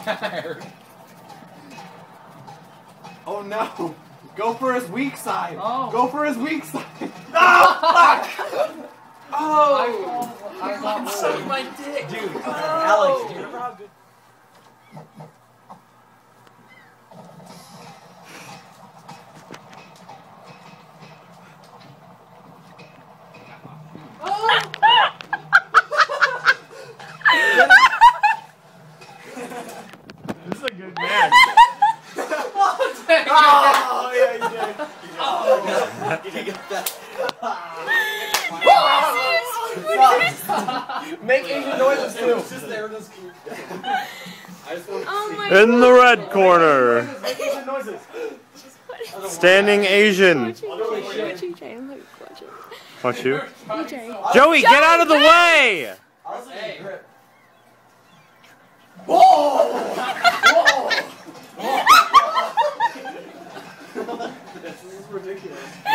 Oh no! Go for his weak side! Oh. Go for his weak side! No! Fuck! Oh! I'm sucking my dick! Dude, Oh. Alex, do you remember how good... This is a good match. Oh, yeah, you did. Oh, you got that. Make Asian noises too. It's just there. In the red corner, Make Asian noises. standing Asian. Watch you. Joey, get out of the way! Hey. Whoa! Whoa! This is ridiculous.